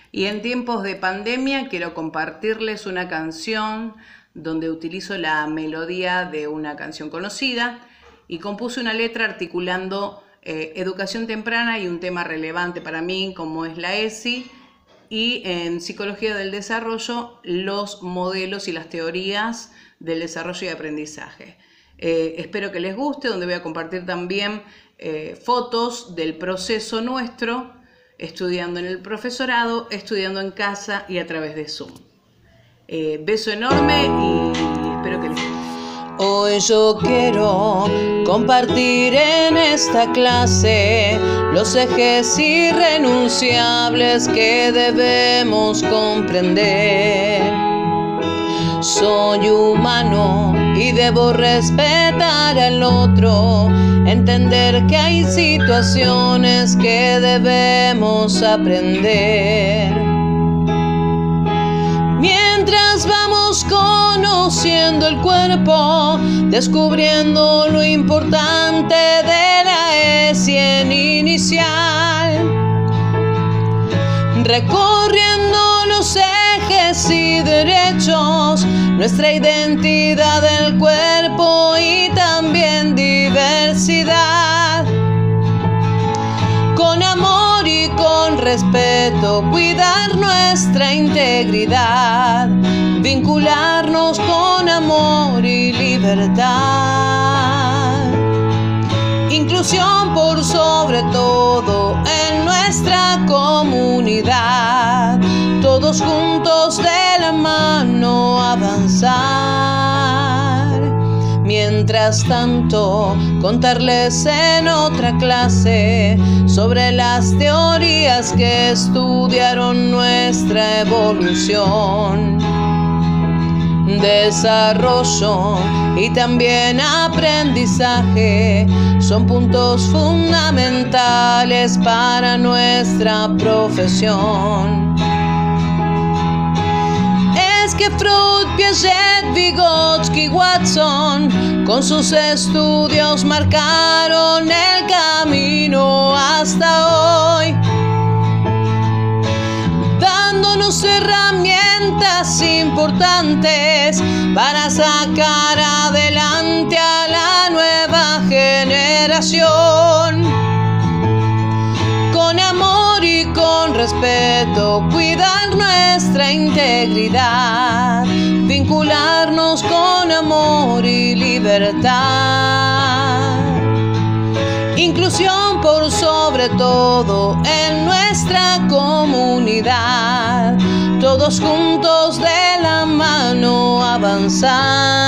Y en tiempos de pandemia quiero compartirles una canción donde utilizo la melodía de una canción conocida y compuse una letra articulando educación temprana y un tema relevante para mí como es la ESI, y en psicología del desarrollo los modelos y las teorías del desarrollo y aprendizaje. Espero que les guste, donde voy a compartir también fotos del proceso nuestro, estudiando en el profesorado, estudiando en casa y a través de Zoom. Beso enorme y espero que les guste. Hoy yo quiero compartir en esta clase los ejes irrenunciables que debemos comprender. Soy humano y debo respetar al otro, entender que hay situaciones que debemos aprender. Mientras vamos conociendo el cuerpo, descubriendo lo importante de la ESI en inicial, recorriendo los ejes y derechos, nuestra identidad del cuerpo y también diversidad. Con amor y con respeto, cuidar nuestra integridad, vincularnos con amor y libertad. Inclusión por sobre todo en nuestra comunidad, todos juntos de la mano avanzar. Mientras tanto, contarles en otra clase sobre las teorías que estudiaron nuestra evolución, desarrollo y también aprendizaje son puntos fundamentales para nuestra profesión. Es que Freud, Piaget, Vygotsky, Watson con sus estudios marcaron el camino hasta hoy, dándonos herramientas importantes para sacar adelante a la nueva generación. Con amor y con respeto, cuidar nuestra integridad, vincularnos con amor y libertad. Inclusión por sobre todo en nuestra comunidad, todos juntos de la mano avanzar.